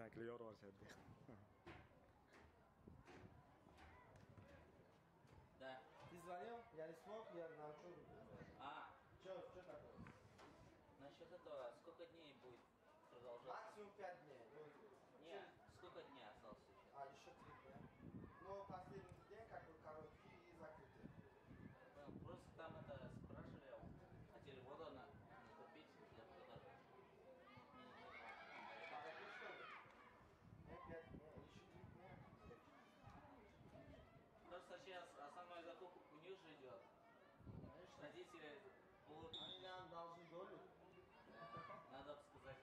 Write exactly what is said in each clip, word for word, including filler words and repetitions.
Biznikilar yorib olishadi. Да. Ты звонил? Я не смог, я научу. А, Что, что такое? насчет этого, сколько дней будет продолжаться? Максимум пять дней. Нет, сколько дней осталось еще? А, еще три дня. Ну, последний день как бы короткий и закрытый. Ну, просто там это спрашивали, хотели воду на купить для продажи. А это что ли? Нет, пять дней, еще три дня. Просто сейчас основной закупка у них же идет. Конечно. Родители будут, Они нам должны долю. надо бы сказать.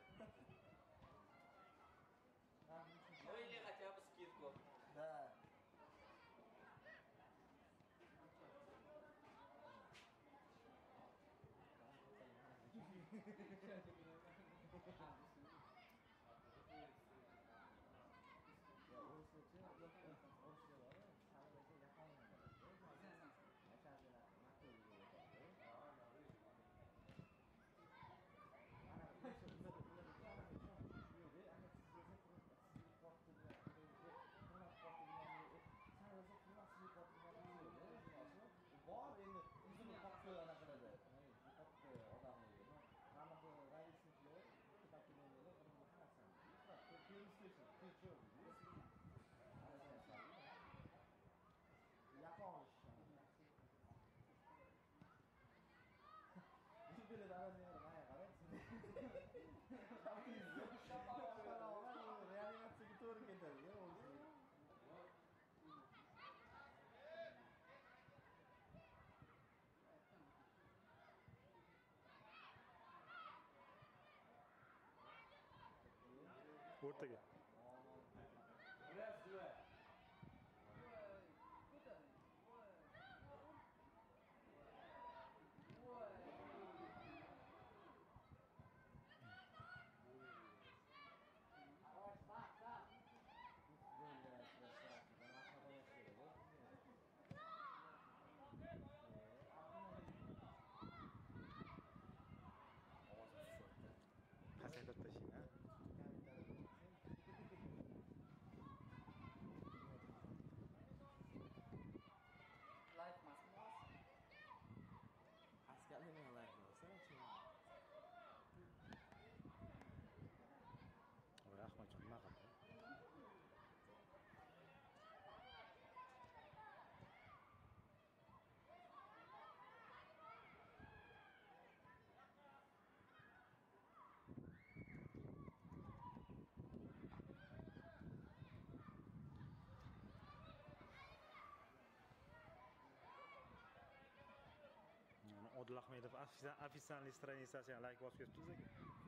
А, Ну или хотя бы скидку. да. Ya urusuvchi urushlari saralaga yaqin bo'ladi. Mashallah, maktubiga o'tadi. Ana o'sha ularda ularda ana ishonch yo'q. Ana sizga sizga qo'rqitgan, hurmat qo'rqitgan, saralaga hurmat sizga qo'rqitgan. Bor endi o'zini qo'rqib anaqa qiladi. Qo'rqib odamlarga. Mana bu raisliklar, kitobchilarga bunga qarasan. PlayStation, feature. Yapon ish. Böyle davranıyorum ayağa kadar. Reanimatsiyaga to'g'ri ketadi, ya o'zi. O'rtaga. Раз, два. Pasaytirib tashlayman, ha. Live emasmi? Askarlar nima live bo'lsa, Voy, Ahmadjon nima qildi? Odil Ahmedov ofitsialniy stranitsasiga like bosib ketibsiz aka.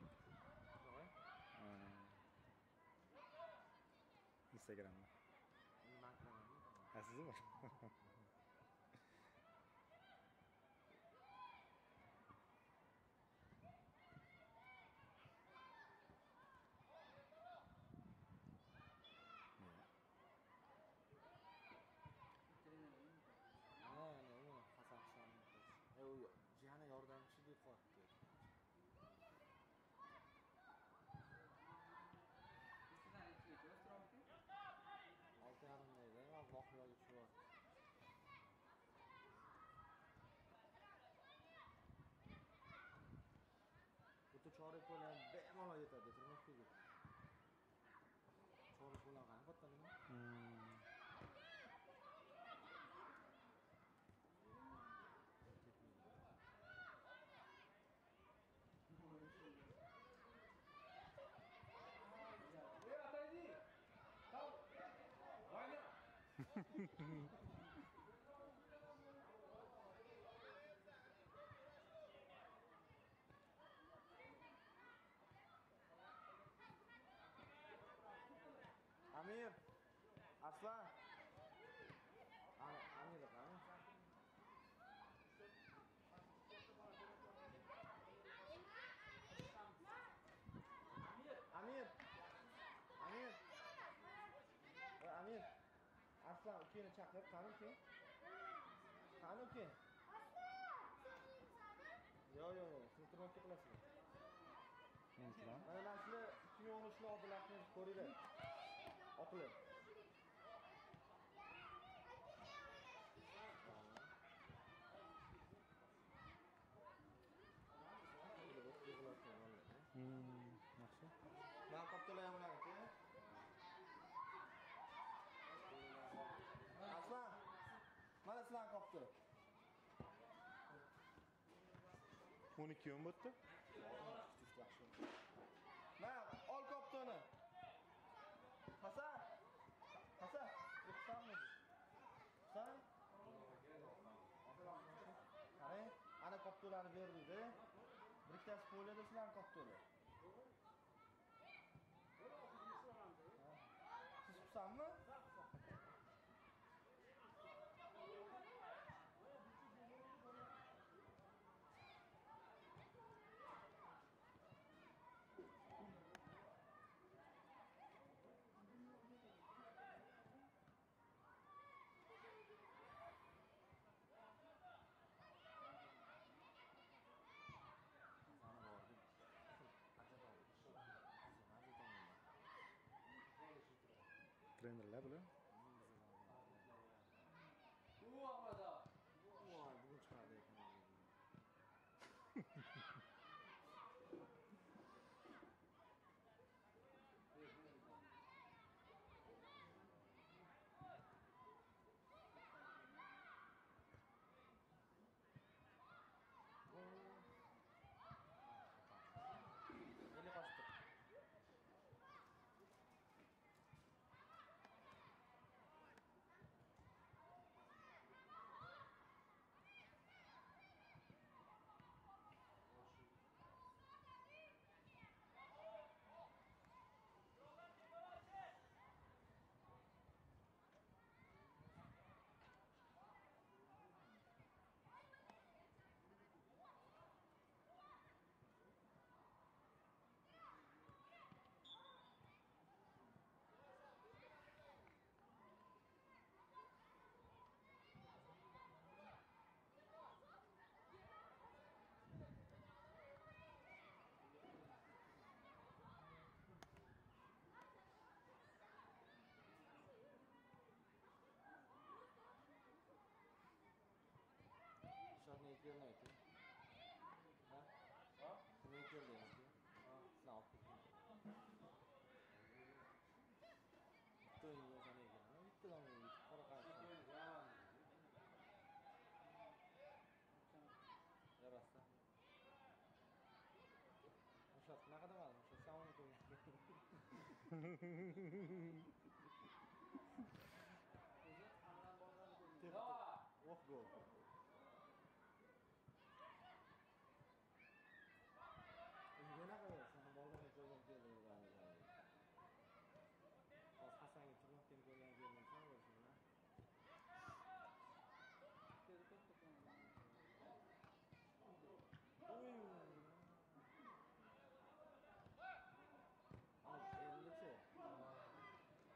Instagramda. nima qilaman? Ha, sizmi? Ha, nima? Hasan Shomov. E, u jiyani yordamchi deb qo'yibdi. Sizdan nechigacha o'stiryapti? olti yarim mayda, men voqeaga tushyapti. O'ta chorak bo'lgan bemalol yetadi, turmoqchiga. Chorak bo'lgan qani qotganmi? Hmm. Эй, отойди! Там война! Amir, Arslan. Ana, Amir qani? Amir. Amir. Voy Amir. Arslan ukani chaqir, qani uka? Qani uka? Yo, yo, yo, siz turmoqchi qilasizlar. Men sizlar. Mana mana shular ikki ming o'n uchda Odil Ahmedov ko'ringlar. Oqilib. Hmm, yaxshi. Mana qoptalar ham ularniki. Aslan. Mana sizlarning qopdi. o'n ikki o'n bo'pti. Mana ol qoptini. Hasan. Hasan, o'qsanmi? Hasan. Qarang, ana qoptolarni berdi-da. Bir ikkitasi poliyada sizlarning qoptolar. Siz xursandmi? Trenderlar bular. U Ahmada. Voy, bugun chiqadi ekan. Ele qochdi. Shot nega kelmaydi? Ha? Ha? Nega keldingiz? Ha, sizlar olib ketdingiz. Bitta o'yinga o'zani ekan. Bittadan o'yin qora qarshi. Yarasa. Shot qanaqa demadi? Shot samon qo'ygan. Oh, gol. Yana qara, sen bolani ko'rgan keldi. Hozir Hasanga turmoqdan ko'rgan keldim, sen o'zingmi? Oy. Ana, ellichi.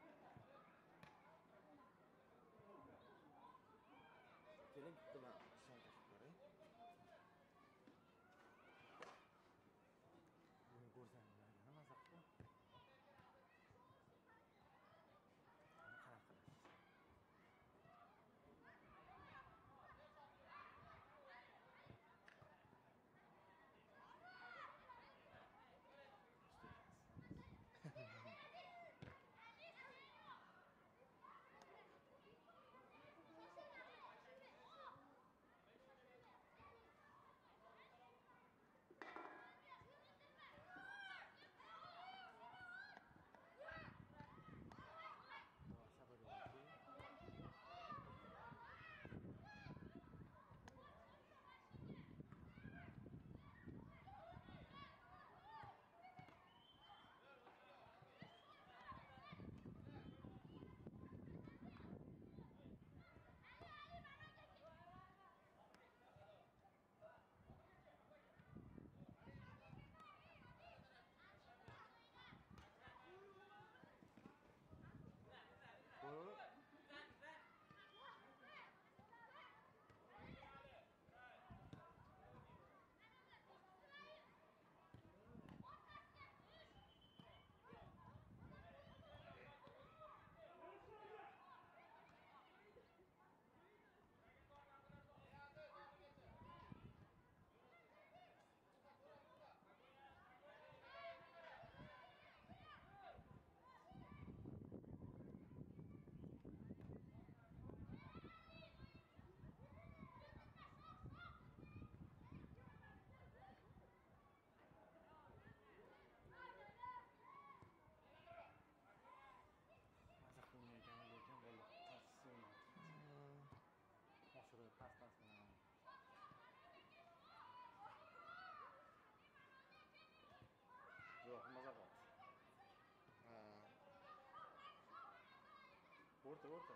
o'rta o'rta.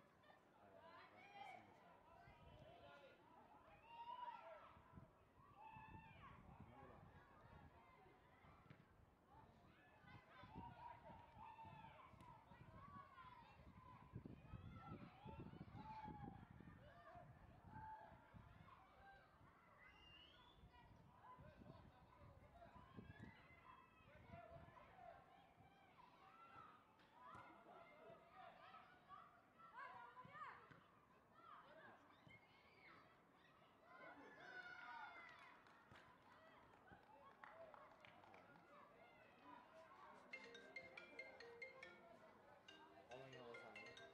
Olingan bo'lsa.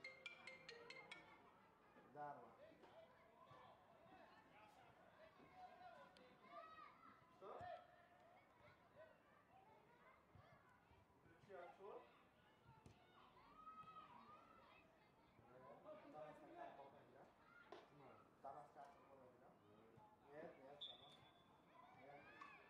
Darma. Что? Ключи от чего? Damas kartı koyabilir. Evet, evet, tamam. Evet.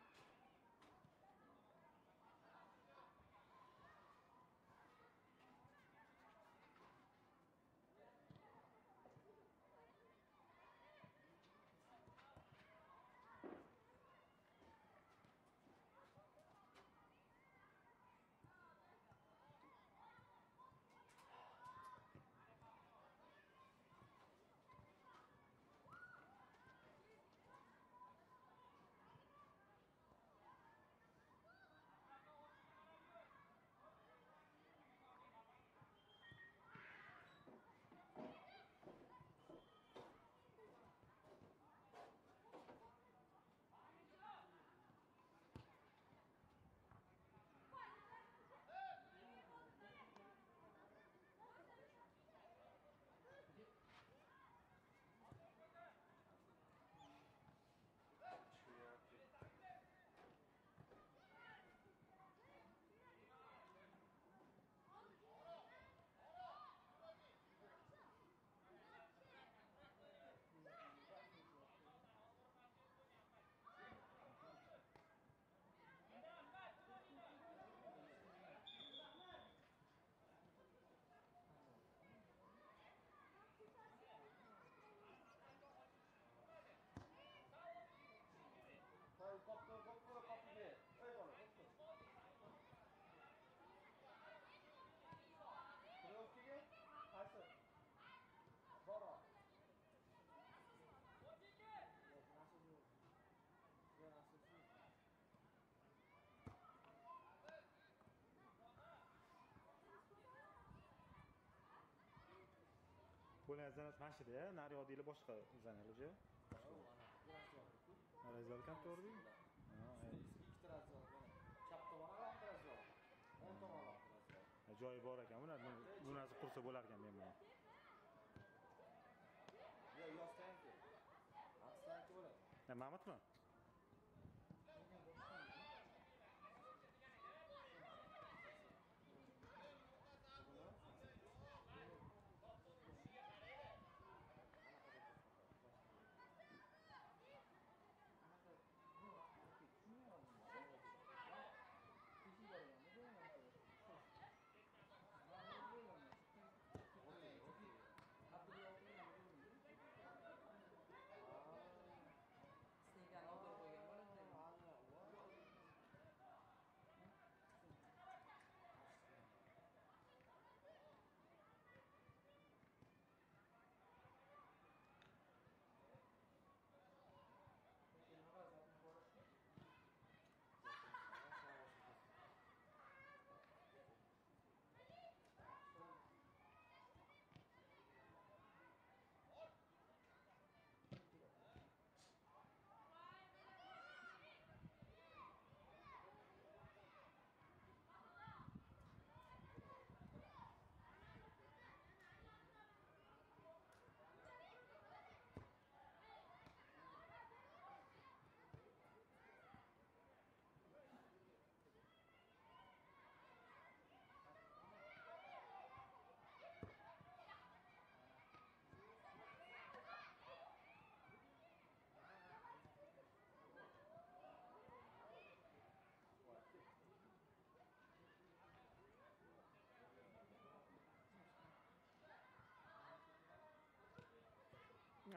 Poi coppo, coppo, coppo che? Ehi, guarda, coppo. Kırıyorskiga qaysi? Bora. Yo'q, nasib yo'q. Yo'q, nasib yo'q. Bo'lar zanat mashida, nari odiylar boshqa zanalja. Razal kontordi. Ha, Ikkita razal bor. Chap tomoni alohida razal. o'ng tomoni alohida razal. joyi bor ekan, buni bu narsa qursa bo'lar ekan men buni. Yo'q, yostanki. Aslanki bo'ladi. Ha, Mahmudmi? Sneaklarni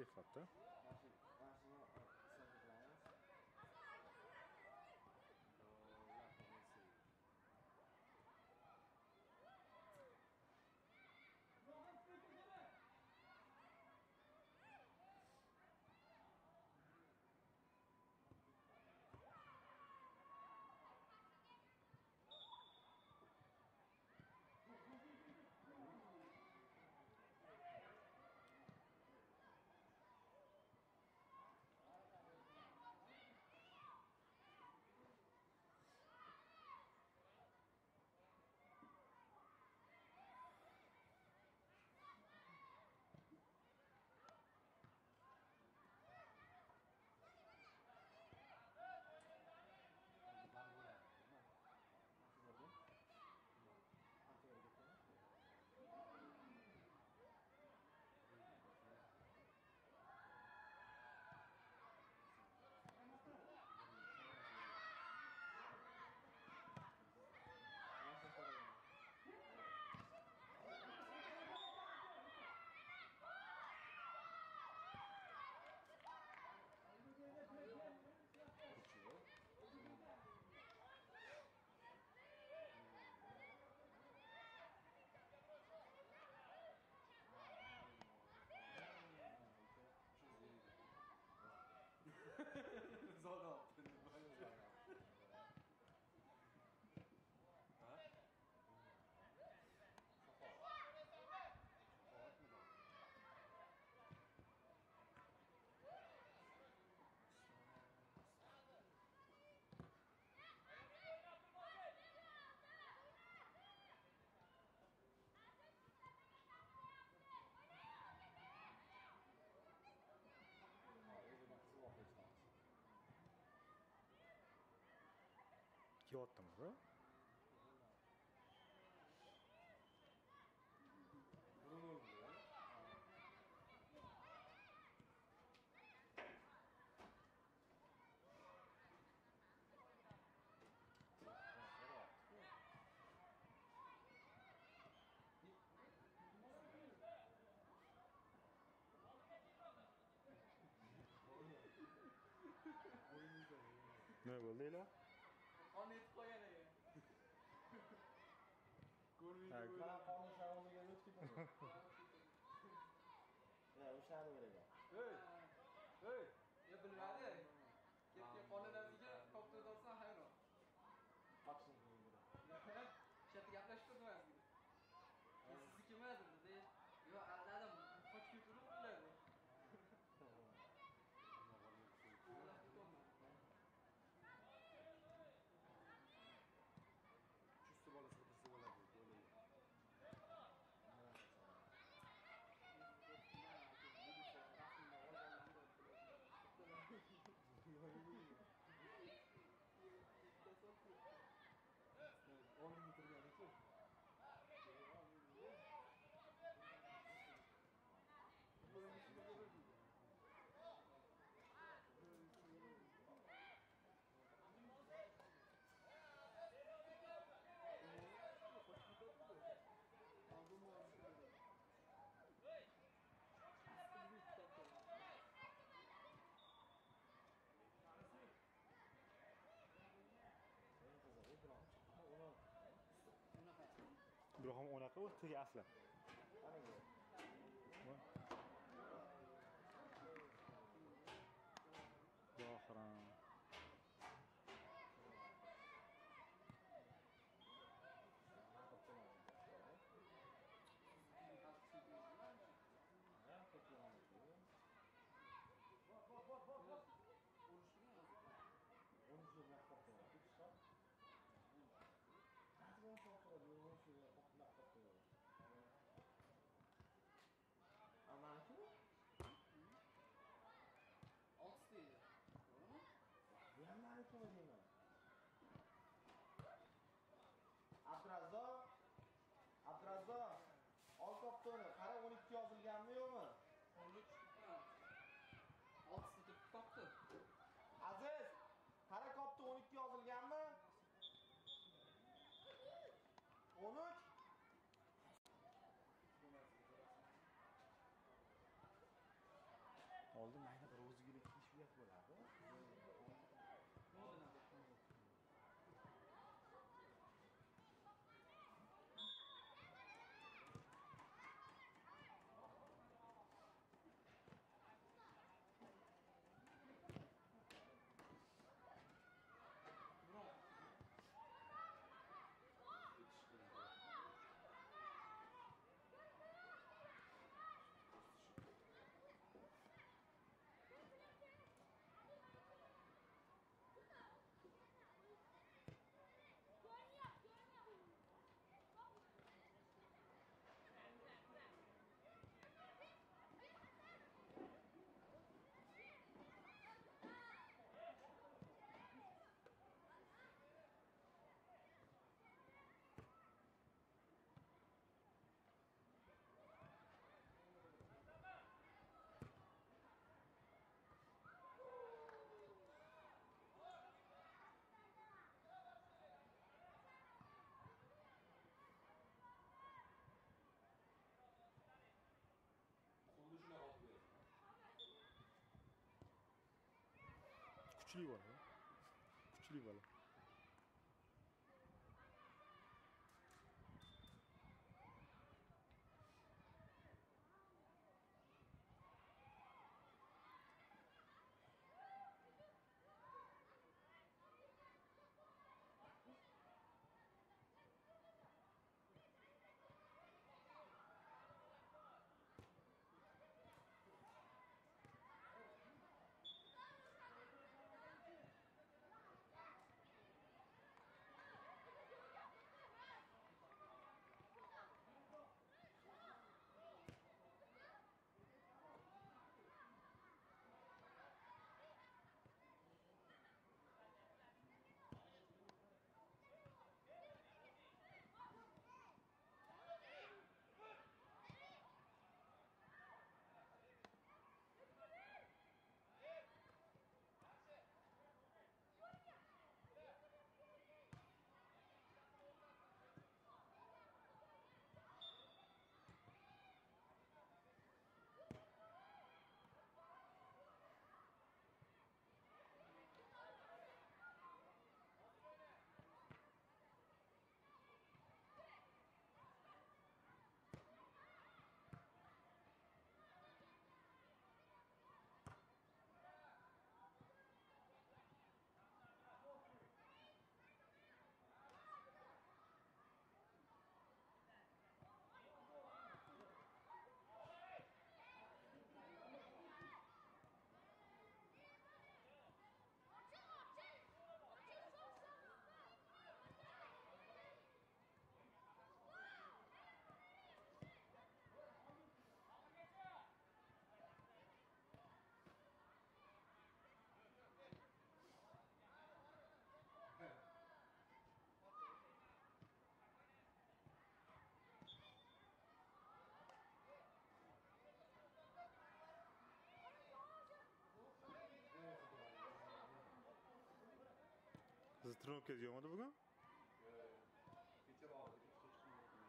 Defaultda. Mana shu mana shuni select qilamiz. Zoda. Ha? Kelyaptimi bu? Burun oldu ya. Nima bo'ldi ila? Qonni yetib qo'ygan ekan. Ko'rmaydi. Mana qonun sharolmaga o'tib ketadi. Ya, o'shani beradi. Hey! Hey! Ya bilmadi. Ketga qonunasiga kopter olsan hayron. Boxing ringda. Shu yerda gaplashib turdim azgina. Siz kim edi dedi. Yo, aldadim. Qochib ketib turibdilar. Chusti bolasini qilsa bo'ladi. Bo'ladi. Oldinga turganicha. Biroq ham unaqa u tigi asli. Yo'qram. Amanku? oltita edi. To'g'rimi? Bu ham maniki deyman. Abdurazzoq, Abdurazzoq, ol koptoni, qara o'n ikki yozilganmi yo'qmi? o'n uch oltita deb topdi. Aziz, qara kopta o'n ikki yozilganmi? o'n uch Kuchli bola. Kuchli bola. Siz trenirovkangiz yo'qmidi bugun? Kecha bor edi, kech qilmayapman.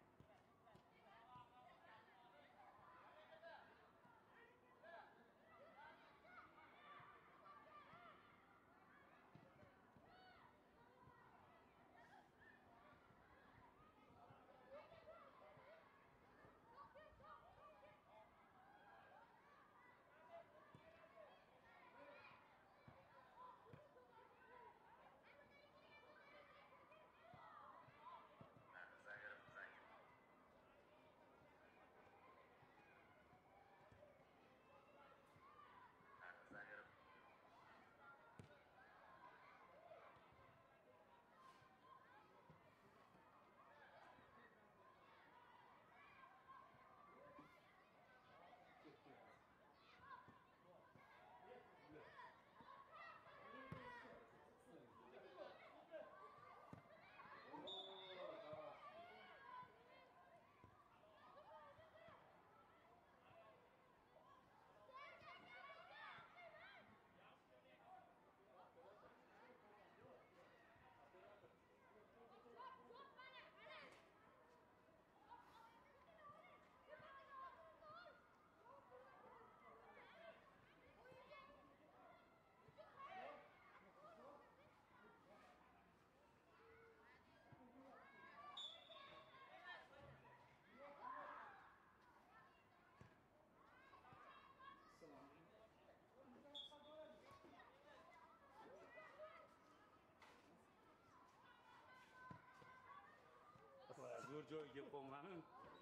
Zo'r joyga kelib qolmanim.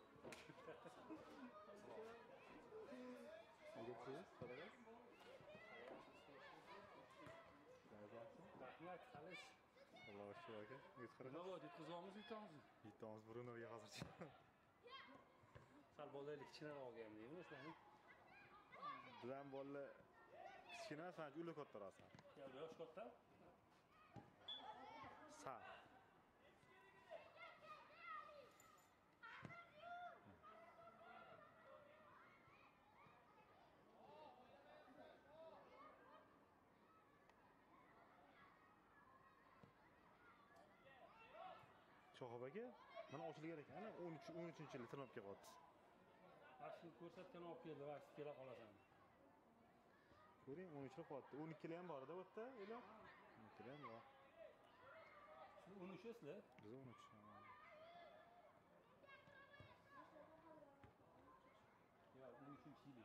Rahmat, qalish. Allohga shukr aka. Yetqirib. Nima bo'ldi? Yetkazamiz yutamiz. Yetamiz Brunoga hozircha. Sal bolalar kichkinaroq olgan deymiz, sizlarni. Bilan bolalar kichkina, sancha ular kattaroqsan. Yosh katta. Sa. Shohib aka, mana ochilgan ekan. Ana o'n uch o'n uchinchi yil trenirovka qilyapti. Ashuni ko'rsatgan olib keldi, vaqt kela qolasan. Ko'ring, o'n uchlik bo'lyapti. o'n ikkilar ham bor-da bu yerda, Eloq. o'n ikkilar ham bor. Siz o'n uchsizlar? Biz o'n uch. Yo, o'n uchinchi yil.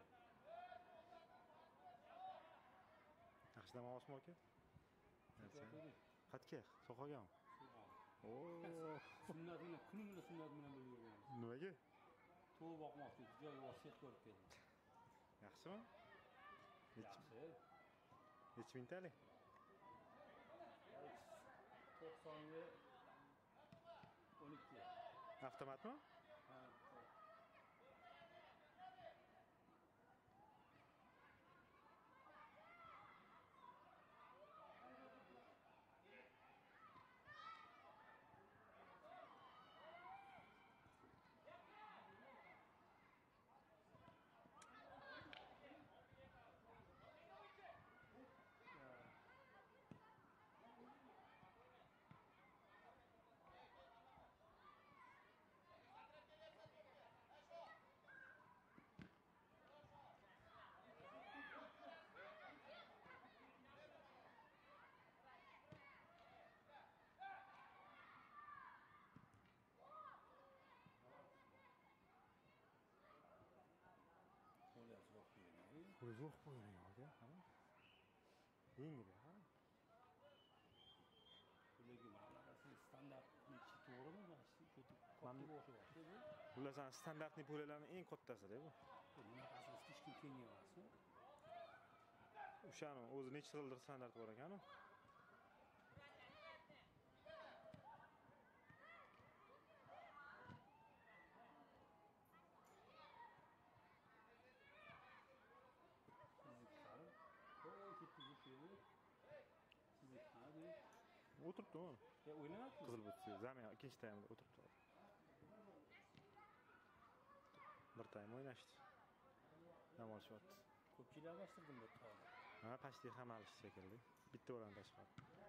Yaxshi dam olishmi aka? Qatga? So'qolganmi? Oo. Sunnat bilan kuni bilan sunnat bilan birga yurganmiz. Nimaga? To'g'ri boqmoqchi edik, joy vasiyat ko'rib keldim. Yaxshimi? Yaxshi. Necha mingtalik? to'qsonga o'n ikki. Avtomatmi? Ha. Qo'yzoq qo'ying aka, qara. Yengil ha. Lekin asli standartni to'g'rimi? Shu katta boshi bor. Bular standartniy po'lalarning eng kattasida bu. Bunaqasi hech kim kengayi emasmi? O'shani o'zi necha xildir standart bor ekan-ku. O'tiribdi u. Ya o'ynayapti. Qizil butsi, zamin ikkinchi taymda o'tiribdi. Bir taym o'ynashdi. Dam olishyapti. Ko'pchilik almashtirdim bu yerda. Ha, pashti ham alishdi shekilli. Bitta o'ran tashqari.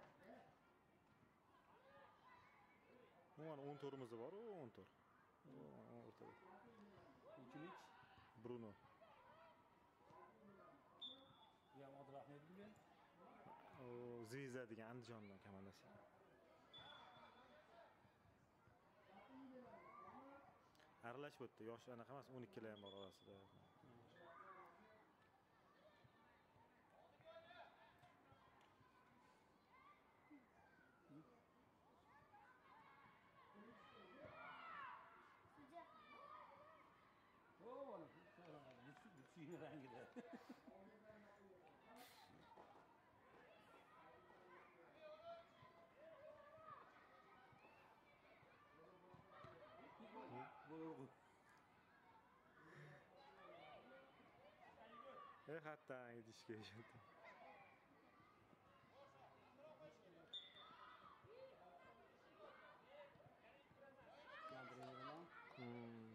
Umuman o'n to'rimiz bor-ku, o'n to'rt. O'rtada. Uchinchi Bruno. Ya Abdurahmon bilgan. O Ziza degan Andijondan komandasi. Aralash bo'pti. Yosh anaqa emas, o'n ikkilar ham bor orasida. O, butsi rangida. Bo'lur. Eh, hatta idishga ishondim. Yandiraverman. Hmm.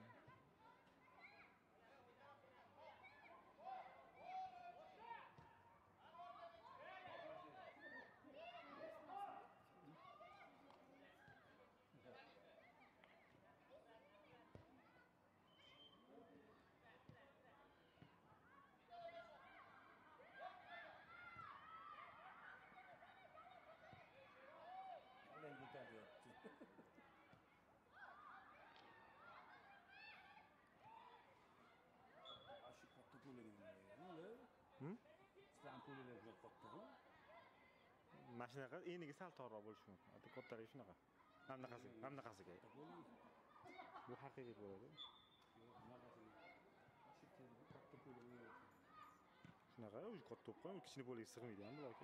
Kallang ko'taryapti. Ashi katta ko'ylagini nima? Hmm? Islam ko'ylagi juda katta-ku. Mashinaga eniga sal torroq bo'lishi mumkin. Ati kattaligi shunaqa. Hamnaqasi, hamnaqasiga. Bu haqiqiy bo'ladi. Yo'q, bunaqasi. Ashi katta ko'ylagi. Shunaqa, u katta to'pqa, kichkina bo'liga sig'maydi ham bular aka.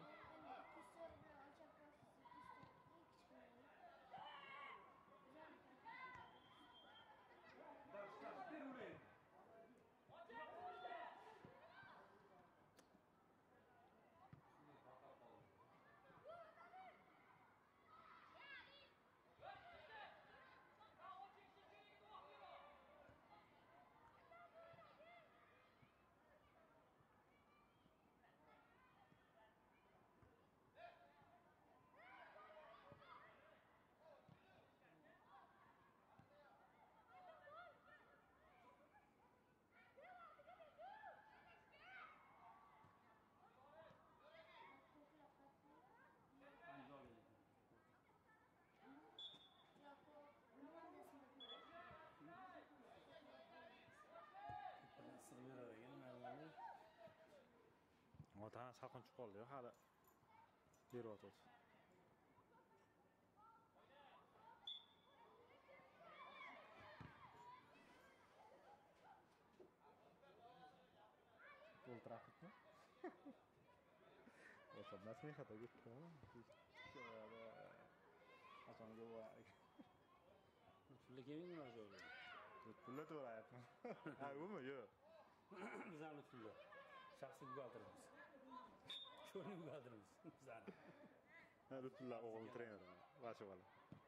salqin chiqib qoldi-yu, hali beryapti. Yo'l trafikmi? O'sha nasmihata ketdimi? Qachonga bo'lar? Pulga kelmaymi o'sha joyga? Pulga to'layapman. Ha, umi yo'q. Bizani pulga. Shaxsiy buxgalterimiz. Sho'ni buxgalterimiz bizani. Ha, Lutfulla o'g'lim treneri. Vashi bola.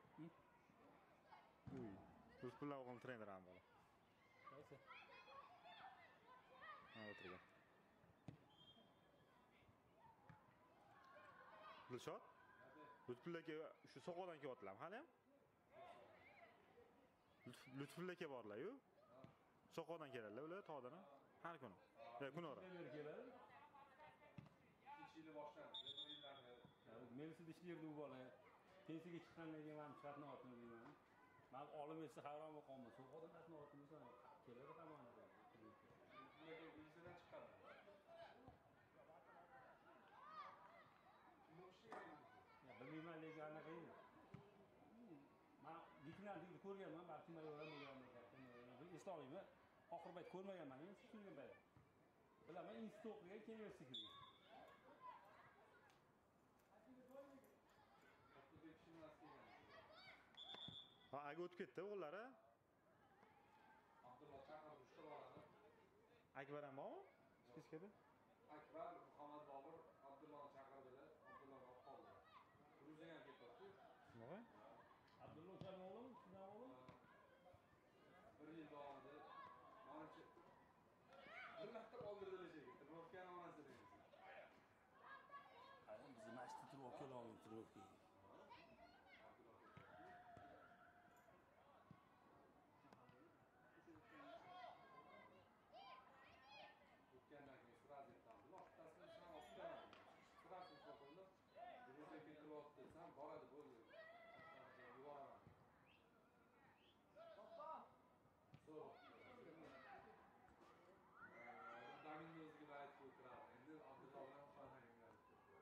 Uy, Lutfulla o'g'lim treneri ham bola. Qaysi? Ha, o'tirgan. Dilshod? Lutfullaga shu soqodan kelyaptilarmi hali ham? Lutfullaga borlar-yu. Soqodan keladilar ular tog'dan har kuni. Ya kunora. Keladi. ikkinchi yili boshlandi. Bir yillarni Mensida ishlaydi u bola. Pensiyaga chiqqandan keyin ham qatnayaptimi deyman. Men olim etsa hayron bo'lib qoldim. Soqodan qatnayaptimisan? Keladi hamma. ularga vizadan chiqadi. Kim o'xshaydi? Ya bilmayman lekin anaqa edi. Men leytenantlikni ko'rganman, balki men o'rganmaganman. Eslolmayman. Oxir payt ko'rmaganman, men tushungan payt. Bilaman, institut o'qigan, keyin universitetga. Oqlubek Shimasi Ha, aga o'tib ketdi o'g'illari. Abdulla chaqirib uchta boradi. Akbar ham bormi? Spiskada? Akbar, Muhammad Bobur, Abdullani chaqirdilar. Abdulla olib qoldi. Gruziyaga ham ketyapti. Nima? Abdulla o'shaning o'g'limi, sizning o'g'lim? Bir yil davomida manimcha bir marta qoldirdilar shekilli. Trnovkani onasi deymiz. Hayır, bizi maçta Trnovka olamiz, Trnovka. O'tgandan keyin sразу aytdim. Vaqtasini san olib kelaman. Sразу so'qildi. Gruziyaga ketyapti desam, boradi bo'ldi. Yuboraman. So'roq. Daminni o'ziga aytib o'tiradi. Endi Abdulla bilan o'xshamayman.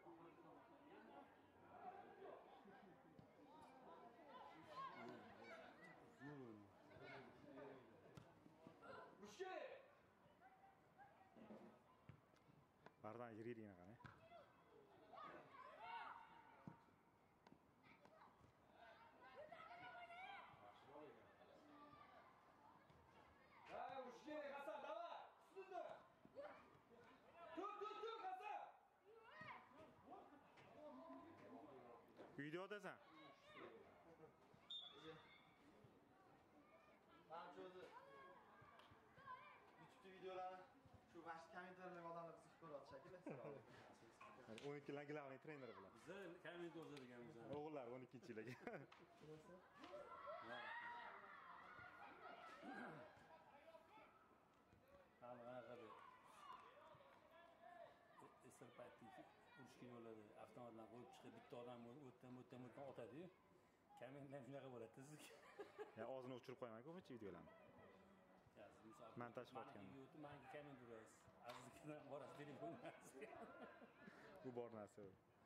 Mushke! Bardan yirik-yirigina qani. Ha, mushke, Hasan, давай! Ustunda! Tut, tut, tut, Hasan! Uyda yotasan. Mana shu o'zi YouTube videolarni shu mashq kommentariylar odamlar qiziqib ko'radi shekilli. o'n ikkilar glavniy treneri bilan. Bizni komment o'zadiganmiz. O'g'illar o'n ikkinchi yilga. Hamma qanaqa esir paytda urushga yo'ladi, avtomatdan qo'yib chiqib bitta odam o'tdan o'tdan o'tdan otadi-yu. Kommentlar shunaqa bo'ladi sizga. Ya og'zini o'chirib qo'yman ko'pincha videolarni. Montaj qilayotgan. Menga komment urasiz. Azizlikdan borasiz telefon. Bu bor narsa.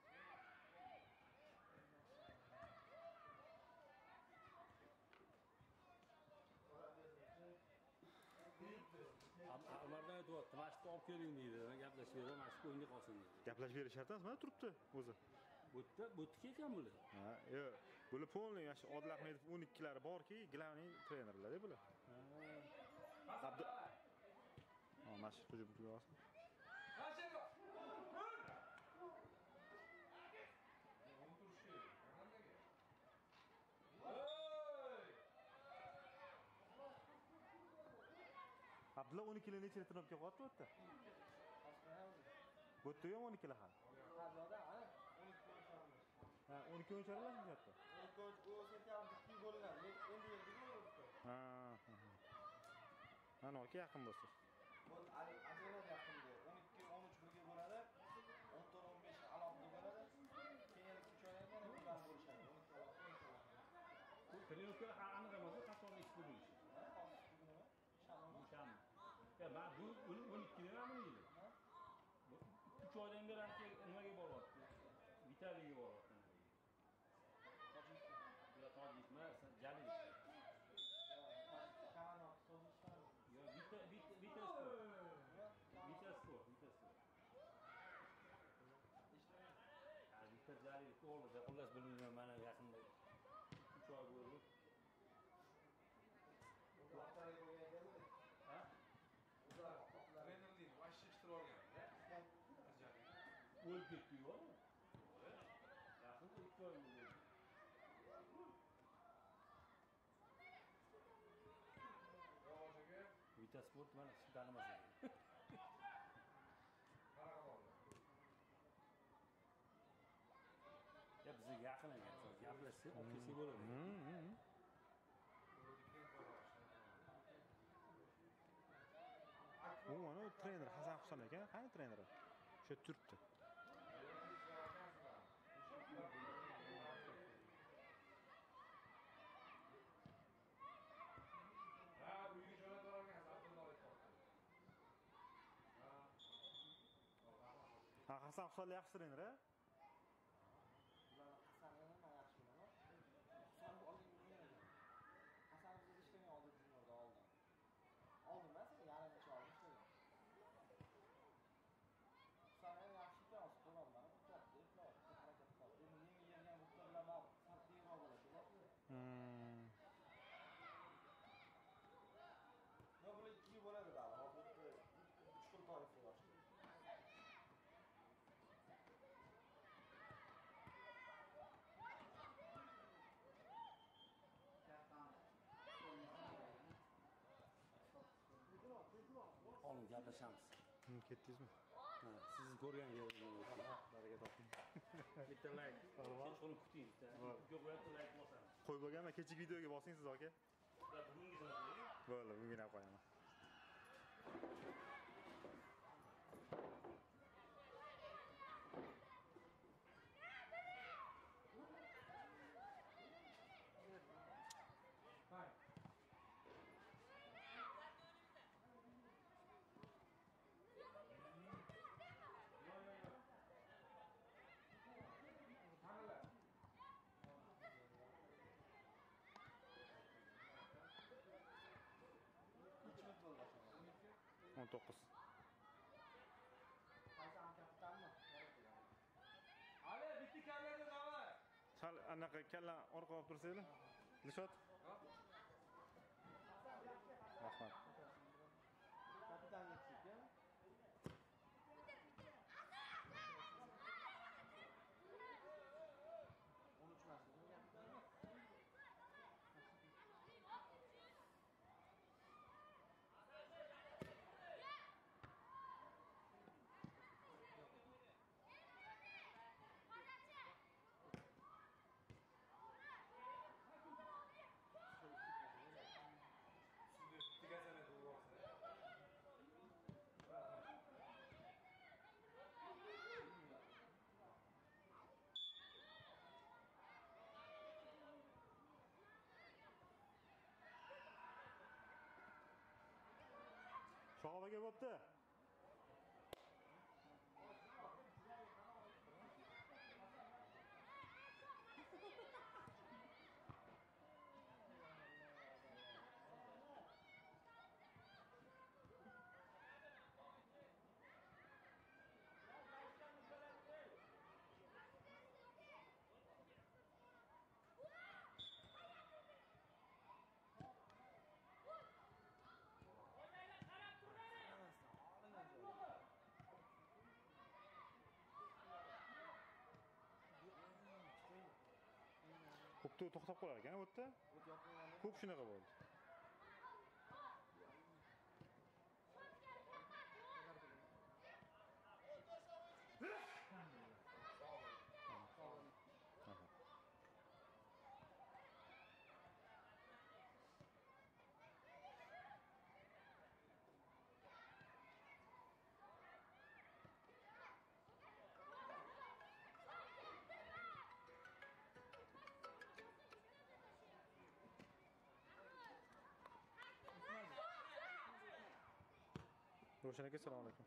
Ulardan aytyapti, mashqqa olib keling deydi, gaplashib berib, mashqqa o'ynay qolsin deydi. Gaplashib berish shart emas, mana turibdi o'zi. Bu yerda, bu yerda kelgan bular. Ha, yo'q. Bular polniy yosh Odil Ahmedov o'n ikkilari borki, glavniy trenerlar bular. Ha. Abdu Ha, mashq hujum qilyapsiz. Mashqa! Abdulla o'n ikkilar necha Trnovka qo'yapti bu yerda? Bu yerda ham o'n ikkilar ham. Ha, o'n ikki o'yinchilar bu yerda. o'n ikki o'yinchilar ikki bo'linadi. Endi endi bo'libdi. Ha, ha. Mana oka yaqin bo'lsa. Bu ajraladi yaqinda. o'n ikki o'n uch birga bo'ladi. o'n to'rt o'n besh alohida bo'ladi. Keyin uch oydan yana ular bo'lishadi. o'n ikki alohida. Bu Trnovka aniq emas, qachon ishni bo'lishi. Sham. Ya, men bu o'n ikki lar ham deydi. uch oydan beri ko'p oldida xullas bilmayman mana yaqinda uch oy bo'ldi. Ha? Trenerlikni vashni ishtirib olgan-da. O'lib ketdi-yu. Yaqinda ikki oy bo'ldi. Vitasport mana siz tanimasangiz. Ya bizga yaqin ekan, gaplashsak, olib kelsak bo'ladi. U mana trener Hasan Husan ekan. Qani treneri? Shu turibdi. Ha, uyga jo'natib olgan Abdulla aytmoqda. Ha, Hasan Husan yaxshi trener-a? Ularni Hasanni men yaxshi bilaman. Hasanni olgan ekan. Hasan bizga ishlagan oldi jurnalda oldi. Oldim emas, yarim necha oldi ishlagan. Hasanni yaxshi ekan, sportlar bu katta, eplab, harakat qiladi. Endi menga yergan futbollar bor, sarfiyroq bo'ladi. Hmm. No, bular ikki yil bo'ladi da. Hozir uch xil toifa bor. Oling gaplashamiz. Ketdingizmi? Ha, sizni ko'rgan yerim. Baraka toping. Bitta like. Kechqurun kuting. Ko'p vaqt like bosamiz. Qo'yib bo'lganman, kechki videoga bosing siz aka. Bugungisini qo'ying. Bo'ldi, bugina qo'yaman. o'n to'qqiz. Ali, bitta kallani davay. Sal anaqa kalla orqa olib tursanglar. Dilshod. Rahmat. Kapitan Meksika. o'n uch mashina kapitani. Shohab aka bo'pti. Ko'pda to'xtab qolar ekan u yerda. Ko'p shunaqa bo'ldi. Roshan aka, assalomu alaykum.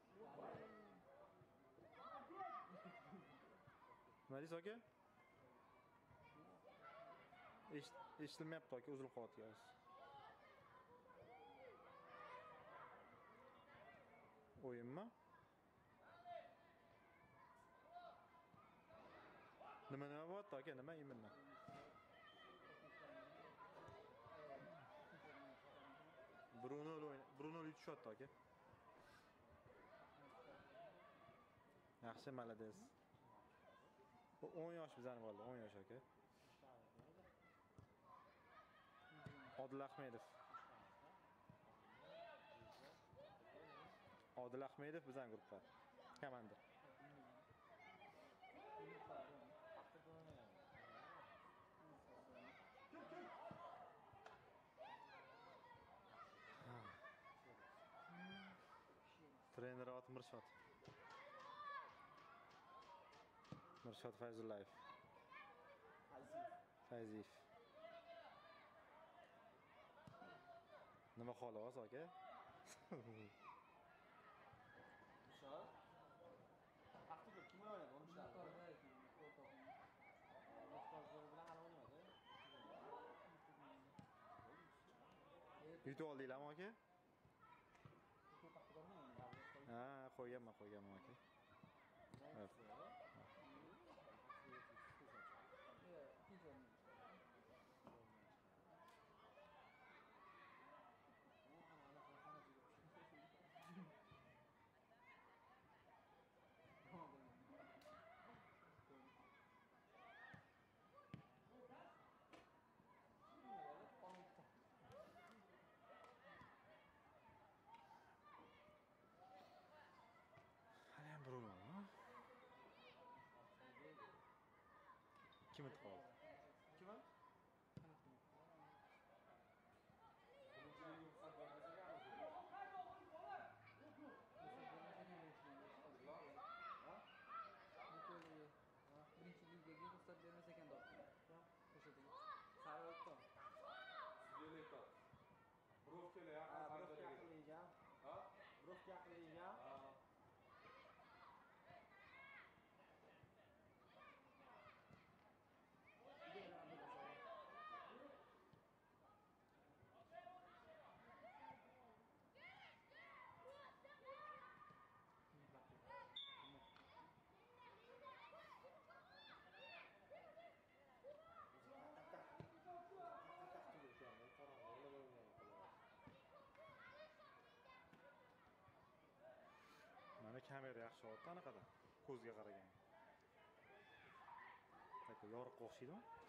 Nima deysiz aka? Eshitilmayapti aka, uzilib qolyapti yozsiz. O'yinmi? Nima nima bo'lyapti aka? Nima imindan? Bruno o'yin, Bruno yutishyapti aka. Yaxshi, malades. Bu o'n yosh bizani bo'ldi, o'n yosh aka. Odil Ahmedov. Odil Ahmedov bizani guruhda. Komandir. Trener ot Mirshod. Mirshod Fayzullayev. Fayziyev. Nima xolos aka? Shot. Aqtida kim o'ynadi? O'n uchta. O'tkazlar bilan hali o'ynamadi. Yutib oldinglarmi aka? Ha, qo'yganman, qo'yganman aka. Evet. Haliyam Bruno. Kim o'tib qoldi? Kim? birinchi ligaga ruxsat bermas ekan doktor. Ko'rsatgan. Sari o'tdi. Sizga Brovkeli Ha, yaqin Brovka panjaraga. qilingan. Ha? Brovka qilingan. Ha. Mana kamera yaxshi o'tdi anaqada. Ko'zga qaragan. Taka yorug' o'xshaydimi?